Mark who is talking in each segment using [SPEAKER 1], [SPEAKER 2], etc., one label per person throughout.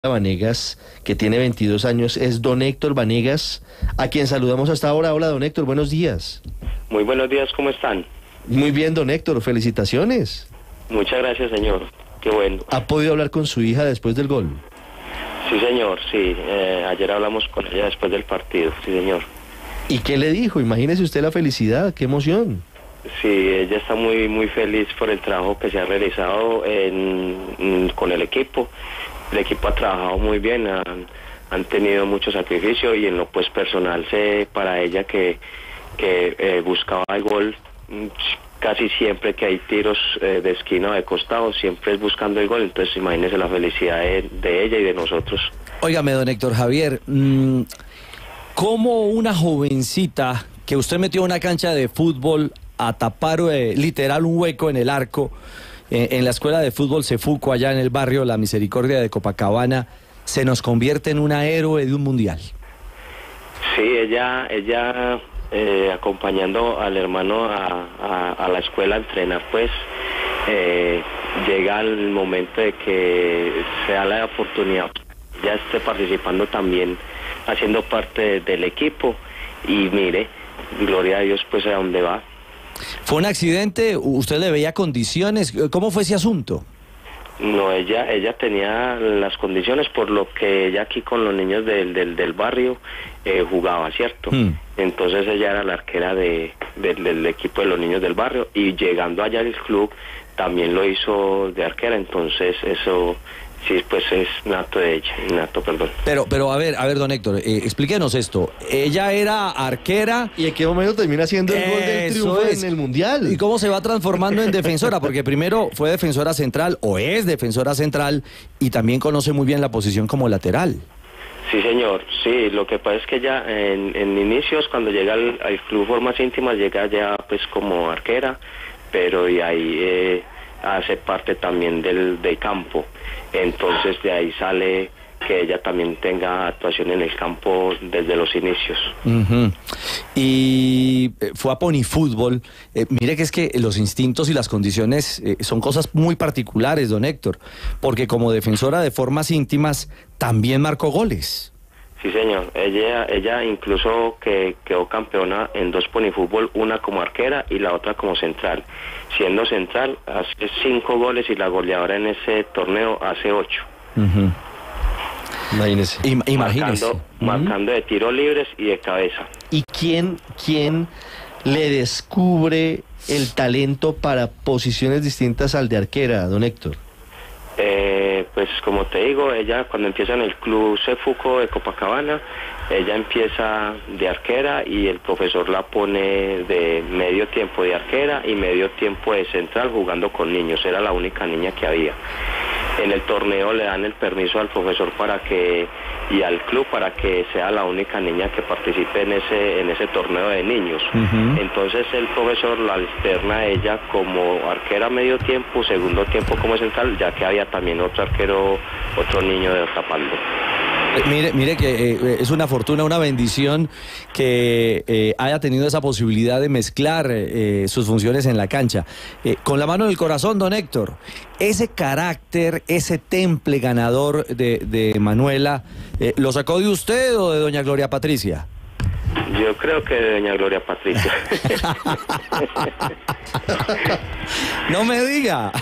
[SPEAKER 1] Vanegas, que tiene 22 años, es don Héctor Vanegas, a quien saludamos hasta ahora. Hola, don Héctor, buenos días.
[SPEAKER 2] Muy buenos días, ¿cómo están?
[SPEAKER 1] Muy bien, don Héctor, felicitaciones.
[SPEAKER 2] Muchas gracias, señor. Qué bueno.
[SPEAKER 1] ¿Ha podido hablar con su hija después del gol?
[SPEAKER 2] Sí, señor, sí. Ayer hablamos con ella después del partido, sí, señor.
[SPEAKER 1] ¿Y qué le dijo? Imagínese usted la felicidad, qué emoción.
[SPEAKER 2] Sí, ella está muy feliz por el trabajo que se ha realizado con el equipo. El equipo ha trabajado muy bien, han tenido mucho sacrificio y en lo pues personal sé para ella que buscaba el gol casi siempre que hay tiros de esquina o de costado, siempre es buscando el gol, entonces imagínese la felicidad de ella y de nosotros.
[SPEAKER 3] Óigame, don Héctor Javier, ¿cómo una jovencita que usted metió a una cancha de fútbol a tapar literal un hueco en el arco, en la escuela de fútbol Cefuco, allá en el barrio La Misericordia de Copacabana, se nos convierte en una héroe de un mundial?
[SPEAKER 2] Sí, ella acompañando al hermano a la escuela a entrenar, pues llega el momento de que sea la oportunidad, ya esté participando también, haciendo parte del equipo, y mire, gloria a Dios, pues a dónde va.
[SPEAKER 3] ¿Fue un accidente? ¿Usted le veía condiciones? ¿Cómo fue ese asunto?
[SPEAKER 2] No, ella tenía las condiciones, por lo que ella aquí con los niños del barrio jugaba, ¿cierto? Entonces ella era la arquera del equipo de los niños del barrio, y llegando allá al club también lo hizo de arquera, entonces eso sí, pues es nato de ella, perdón.
[SPEAKER 3] Pero a ver, don Héctor, explíquenos esto. Ella era arquera.
[SPEAKER 1] ¿Y en qué momento termina siendo el gol del triunfo en el Mundial?
[SPEAKER 3] ¿Y cómo se va transformando en defensora? Porque primero fue defensora central, o es defensora central, y también conoce muy bien la posición como lateral.
[SPEAKER 2] Sí, señor, sí, lo que pasa es que ella en inicios, cuando llega al club Formas Íntimas, llega ya pues como arquera, pero y ahí hace parte también del campo, entonces de ahí sale que ella también tenga actuación en el campo desde los inicios.
[SPEAKER 3] Y fue a Ponifútbol. Mire que es que los instintos y las condiciones son cosas muy particulares, don Héctor, porque como defensora de Formas Íntimas también marcó goles.
[SPEAKER 2] Sí, señor. Ella incluso que quedó campeona en 2 Ponifútbol, una como arquera y la otra como central. Siendo central, hace 5 goles y la goleadora en ese torneo hace 8.
[SPEAKER 1] Imagínese.
[SPEAKER 3] Imagínese.
[SPEAKER 2] Marcando de tiros libres y de cabeza.
[SPEAKER 1] ¿Y quién le descubre el talento para posiciones distintas al de arquera, don Héctor?
[SPEAKER 2] Pues como te digo, ella cuando empieza en el club Cefuco de Copacabana, ella empieza de arquera y el profesor la pone de medio tiempo de arquera y medio tiempo de central jugando con niños, era la única niña que había. En el torneo le dan el permiso al profesor y al club para que sea la única niña que participe en ese torneo de niños. Entonces el profesor la alterna a ella como arquera medio tiempo, segundo tiempo como central, ya que había también otro arquero, otro niño tapando.
[SPEAKER 3] Mire que es una fortuna, una bendición que haya tenido esa posibilidad de mezclar sus funciones en la cancha. Con la mano en el corazón, don Héctor, ese carácter, ese temple ganador de Manuela, ¿lo sacó de usted o de doña Gloria Patricia?
[SPEAKER 2] Yo creo que de doña Gloria Patricia.
[SPEAKER 3] No me diga.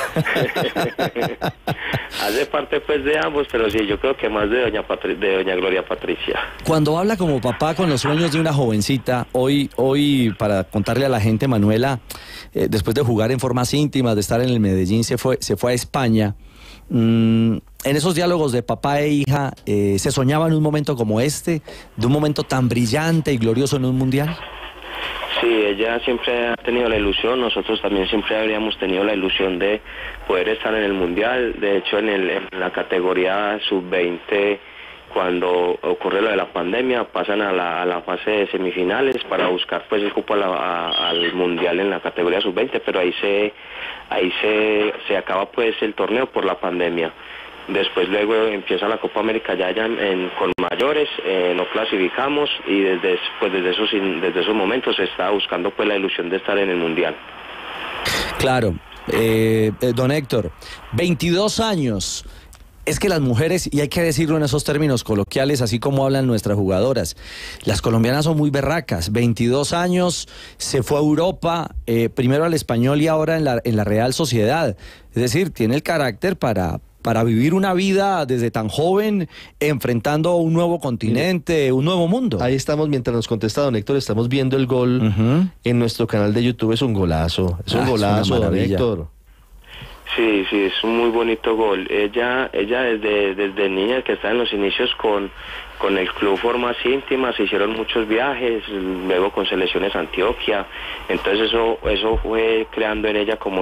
[SPEAKER 2] Hace parte pues de ambos, pero sí, yo creo que más de doña Gloria Patricia.
[SPEAKER 3] Cuando habla como papá con los sueños de una jovencita, hoy para contarle a la gente, Manuela, después de jugar en Formas Íntimas, de estar en el Medellín, se fue a España. En esos diálogos de papá e hija, ¿se soñaba en un momento como este, de un momento tan brillante y glorioso en un mundial?
[SPEAKER 2] Sí, ella siempre ha tenido la ilusión, nosotros también siempre habríamos tenido la ilusión de poder estar en el mundial. De hecho, en la categoría sub-20, cuando ocurre lo de la pandemia, pasan a la fase de semifinales para buscar pues el cupo al mundial en la categoría sub-20, pero ahí se acaba pues el torneo por la pandemia. Después luego empieza la Copa América ya con mayores, no clasificamos y desde esos momentos se está buscando pues la ilusión de estar en el mundial.
[SPEAKER 3] Claro, don Héctor, 22 años. Es que las mujeres, y hay que decirlo en esos términos coloquiales, así como hablan nuestras jugadoras, las colombianas son muy berracas. 22 años, se fue a Europa, primero al Español y ahora en la Real Sociedad. Es decir, tiene el carácter para vivir una vida desde tan joven, enfrentando un nuevo continente, un nuevo mundo.
[SPEAKER 1] Ahí estamos, mientras nos contesta don Héctor, estamos viendo el gol en nuestro canal de YouTube. Es un golazo,
[SPEAKER 3] es una
[SPEAKER 1] don Héctor.
[SPEAKER 2] Sí, es un muy bonito gol. Ella desde niña que está en los inicios con el club Formas Íntimas, se hicieron muchos viajes, luego con Selecciones Antioquia. Entonces eso fue creando en ella como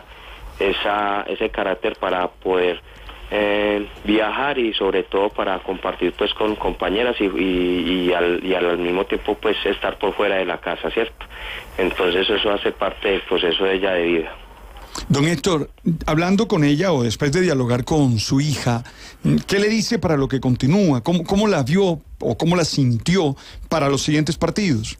[SPEAKER 2] ese carácter para poder viajar y sobre todo para compartir pues con compañeras y al mismo tiempo pues estar por fuera de la casa, ¿cierto? Entonces eso hace parte del proceso de ella de vida.
[SPEAKER 4] Don Héctor, hablando con ella o después de dialogar con su hija, ¿qué le dice para lo que continúa? ¿Cómo la vio o cómo la sintió para los siguientes partidos?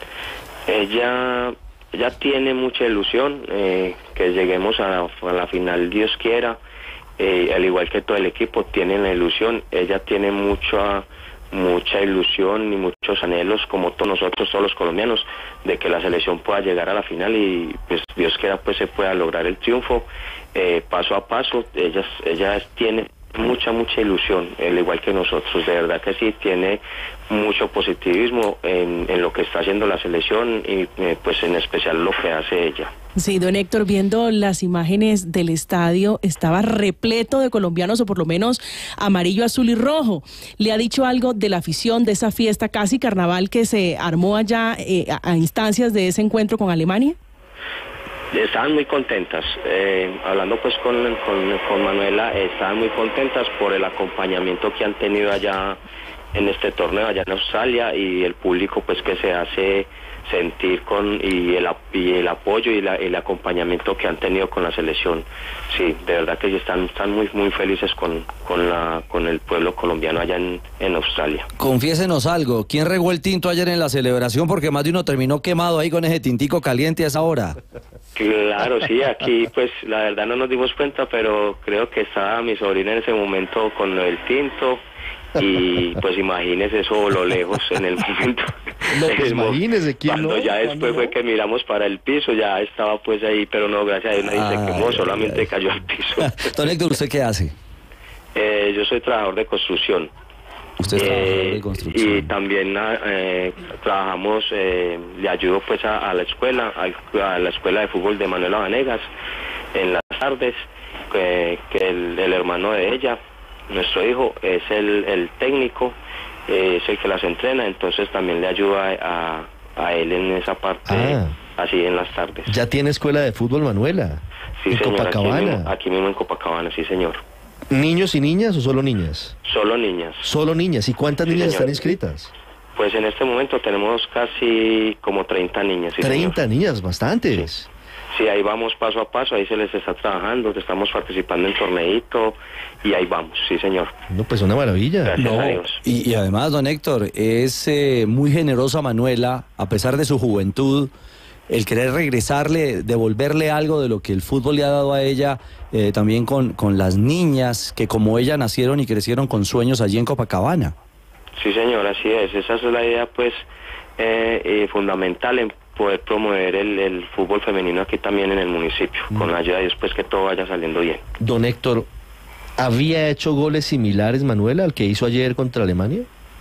[SPEAKER 2] Ella tiene mucha ilusión que lleguemos a la final, Dios quiera, al igual que todo el equipo tiene la ilusión. Ella tiene mucha ilusión y muchos anhelos, como todos nosotros, todos los colombianos, de que la selección pueda llegar a la final y pues Dios quiera pues se pueda lograr el triunfo paso a paso. Ella tiene mucha ilusión, al igual que nosotros, de verdad que sí, tiene mucho positivismo en lo que está haciendo la selección y pues en especial lo que hace ella.
[SPEAKER 5] Sí, don Héctor, viendo las imágenes del estadio, estaba repleto de colombianos, o por lo menos amarillo, azul y rojo. ¿Le ha dicho algo de la afición, de esa fiesta casi carnaval que se armó allá a instancias de ese encuentro con Alemania?
[SPEAKER 2] Estaban muy contentas, hablando pues con Manuela, estaban muy contentas por el acompañamiento que han tenido allá en este torneo, allá en Australia, y el público pues que se hace sentir y el apoyo y el acompañamiento que han tenido con la selección. Sí, de verdad que están muy felices con el pueblo colombiano allá en Australia.
[SPEAKER 3] Confiésenos algo, ¿quién regó el tinto ayer en la celebración? Porque más de uno terminó quemado ahí con ese tintico caliente a esa hora.
[SPEAKER 2] Claro, sí, aquí pues la verdad no nos dimos cuenta, pero creo que estaba mi sobrina en ese momento con el tinto. Y pues imagínese eso lo lejos en el momento.
[SPEAKER 1] No, pues imagínese quién
[SPEAKER 2] cuando
[SPEAKER 1] no,
[SPEAKER 2] ya después fue que miramos para el piso, ya estaba pues ahí, pero no, gracias a Dios nadie se quemó, solamente cayó al piso.
[SPEAKER 3] Don Héctor, ¿usted qué hace?
[SPEAKER 2] Yo soy trabajador de construcción.
[SPEAKER 3] Usted es trabajador de construcción.
[SPEAKER 2] Y también trabajamos, le ayudo pues a la escuela de fútbol de Manuela Vanegas en las tardes, que el hermano de ella, nuestro hijo, es el técnico, es el que las entrena, entonces también le ayuda a él en esa parte, así en las tardes.
[SPEAKER 1] ¿Ya tiene escuela de fútbol, Manuela?
[SPEAKER 2] Sí,
[SPEAKER 1] ¿En
[SPEAKER 2] señor,
[SPEAKER 1] Copacabana?
[SPEAKER 2] aquí mismo en Copacabana, sí, señor.
[SPEAKER 1] ¿Niños y niñas o solo niñas?
[SPEAKER 2] Solo niñas.
[SPEAKER 1] Solo niñas. ¿Y cuántas
[SPEAKER 2] Sí,
[SPEAKER 1] niñas
[SPEAKER 2] señor.
[SPEAKER 1] están inscritas?
[SPEAKER 2] Pues en este momento tenemos casi como 30 niñas. Sí,
[SPEAKER 1] 30
[SPEAKER 2] señor.
[SPEAKER 1] niñas, bastantes.
[SPEAKER 2] Sí, ahí vamos paso a paso, ahí se les está trabajando, estamos participando en torneito y ahí vamos, sí señor.
[SPEAKER 1] No, pues una maravilla.
[SPEAKER 2] Gracias
[SPEAKER 3] No,
[SPEAKER 2] a Dios.
[SPEAKER 3] y además, don Héctor, es muy generosa Manuela, a pesar de su juventud, el querer regresarle, devolverle algo de lo que el fútbol le ha dado a ella, también con las niñas que como ella nacieron y crecieron con sueños allí en Copacabana.
[SPEAKER 2] Sí señor, así es, esa es la idea pues fundamental en poder promover el fútbol femenino aquí también en el municipio, con la ayuda de Dios pues que todo vaya saliendo bien.
[SPEAKER 1] Don Héctor, ¿había hecho goles similares, Manuela, al que hizo ayer contra Alemania?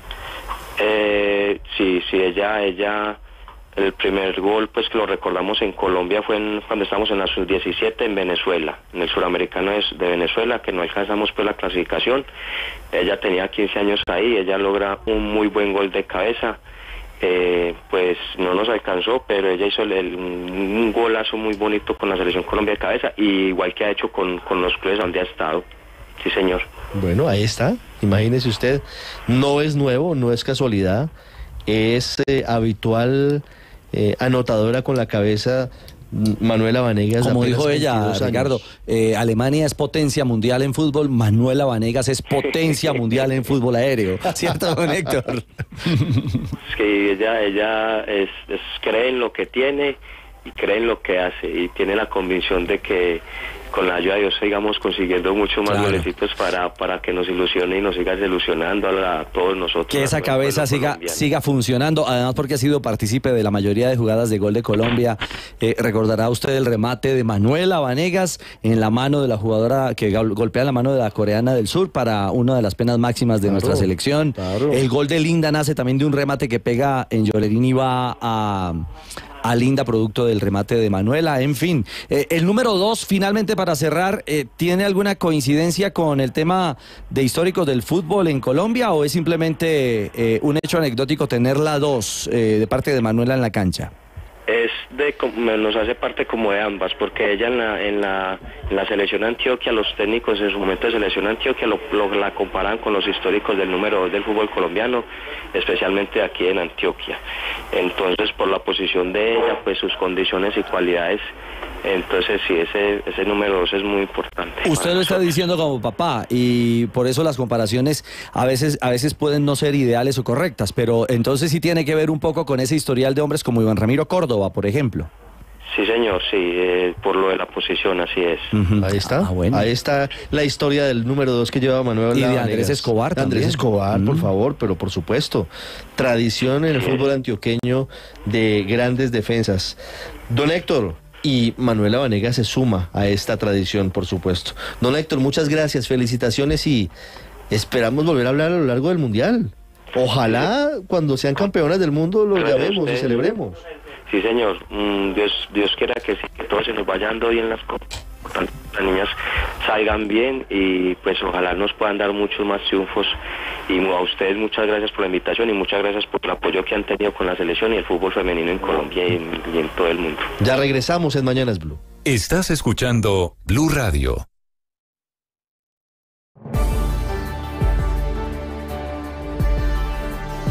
[SPEAKER 2] Sí, ella, el primer gol pues que lo recordamos en Colombia fue cuando estábamos en la sub-17 en Venezuela, en el suramericano de Venezuela, que no alcanzamos pues la clasificación. Ella tenía 15 años ahí, ella logra un muy buen gol de cabeza. Pues no nos alcanzó, pero ella hizo un golazo muy bonito con la selección Colombia de cabeza, y igual que ha hecho con los clubes donde ha estado. Sí señor.
[SPEAKER 1] Bueno, ahí está, imagínese usted, no es nuevo, no es casualidad, es habitual anotadora con la cabeza. Manuela Vanegas,
[SPEAKER 3] como dijo
[SPEAKER 1] apenas
[SPEAKER 3] ella,
[SPEAKER 1] 22 años.
[SPEAKER 3] Ricardo, Alemania es potencia mundial en fútbol, Manuela Vanegas es potencia mundial en fútbol aéreo, ¿cierto, don Héctor?
[SPEAKER 2] Es que ella cree en lo que tiene, cree en lo que hace y tiene la convicción de que con la ayuda de Dios sigamos consiguiendo mucho más golecitos para que nos ilusione y nos siga ilusionando a todos nosotros.
[SPEAKER 3] Que esa cabeza siga funcionando, además porque ha sido partícipe de la mayoría de jugadas de gol de Colombia. Recordará usted el remate de Manuela Vanegas en la mano de la jugadora que golpea la mano de la coreana del sur para una de las penas máximas de nuestra selección. El gol de Linda nace también de un remate que pega en Yolerín y va a Linda, producto del remate de Manuela. En fin, el número 2, finalmente para cerrar, ¿tiene alguna coincidencia con el tema de históricos del fútbol en Colombia o es simplemente un hecho anecdótico tener la 2 de parte de Manuela en la cancha?
[SPEAKER 2] Nos hace parte como de ambas, porque ella en la selección Antioquia, los técnicos en su momento de selección Antioquia la comparan con los históricos del número 2 del fútbol colombiano, especialmente aquí en Antioquia. Entonces, por la posición de ella, pues sus condiciones y cualidades, entonces sí, ese número 2 es muy importante.
[SPEAKER 3] Usted lo está diciendo como papá y por eso las comparaciones a veces pueden no ser ideales o correctas, pero entonces sí tiene que ver un poco con ese historial de hombres como Iván Ramiro Córdoba, por ejemplo.
[SPEAKER 2] Sí, señor, sí, por lo de la posición, así es.
[SPEAKER 1] Ahí está, bueno. Ahí está la historia del número 2 que lleva Manuel.
[SPEAKER 3] Y de Andrés Escobar también.
[SPEAKER 1] Andrés Escobar, por favor, pero por supuesto, tradición en el fútbol antioqueño de grandes defensas. Don Héctor, y Manuela Vanegas se suma a esta tradición, por supuesto. Don Héctor, muchas gracias, felicitaciones y esperamos volver a hablar a lo largo del Mundial. Ojalá cuando sean campeonas del mundo lo llamemos y celebremos.
[SPEAKER 2] Sí, señor. Dios quiera que sí, que todo se nos vaya dando bien, las niñas salgan bien y pues ojalá nos puedan dar muchos más triunfos. Y a ustedes muchas gracias por la invitación y muchas gracias por el apoyo que han tenido con la selección y el fútbol femenino en Colombia y en todo el mundo.
[SPEAKER 1] Ya regresamos en Mañanas Blue.
[SPEAKER 6] Estás escuchando Blue Radio.